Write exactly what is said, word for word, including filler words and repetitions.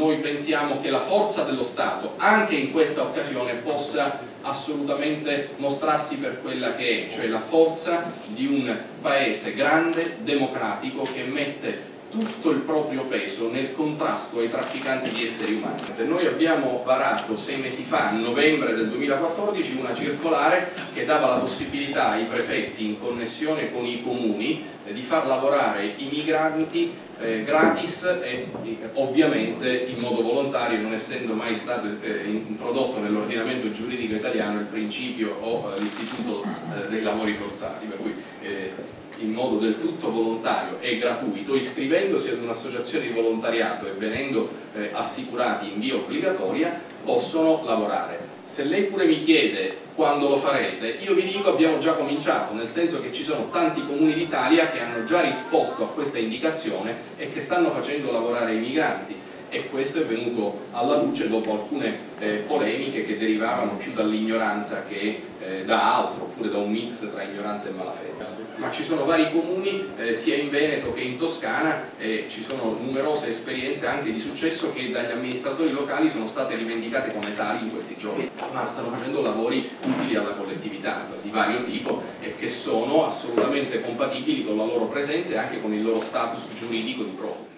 noi pensiamo che la forza dello Stato anche in questa occasione possa assolutamente mostrarsi per quella che è, cioè la forza di un paese grande, democratico, che mette tutto il proprio peso nel contrasto ai trafficanti di esseri umani. Noi abbiamo varato sei mesi fa, a novembre del duemilaquattordici, una circolare che dava la possibilità ai prefetti, in connessione con i comuni, eh, di far lavorare i migranti eh, gratis e eh, ovviamente in modo volontario, non essendo mai stato eh, introdotto nell'ordinamento giuridico italiano il principio o eh, l'istituto eh, dei lavori forzati, per cui eh, in modo del tutto volontario e gratuito, iscrivendosi ad un'associazione di volontariato e venendo eh, assicurati in via obbligatoria, possono lavorare. Se lei pure mi chiede quando lo farete, io vi dico abbiamo già cominciato, nel senso che ci sono tanti comuni d'Italia che hanno già risposto a questa indicazione e che stanno facendo lavorare i migranti, e questo è venuto alla luce dopo alcune eh, polemiche che derivavano più dall'ignoranza che eh, da altro, oppure da un mix tra ignoranza e malafede. Ma ci sono vari comuni, eh, sia in Veneto che in Toscana, e ci sono numerose esperienze anche di successo che dagli amministratori locali sono state rivendicate come tali in questi giorni, ma stanno facendo lavori utili alla collettività di vario tipo e che sono assolutamente compatibili con la loro presenza e anche con il loro status giuridico di profughi.